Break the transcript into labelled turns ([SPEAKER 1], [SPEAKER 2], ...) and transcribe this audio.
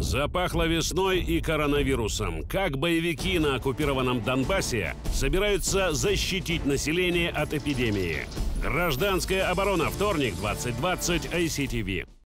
[SPEAKER 1] Запахло весной и коронавирусом. Как боевики на оккупированном Донбассе собираются защитить население от эпидемии. Гражданская оборона. Вторник, 20:20, ICTV.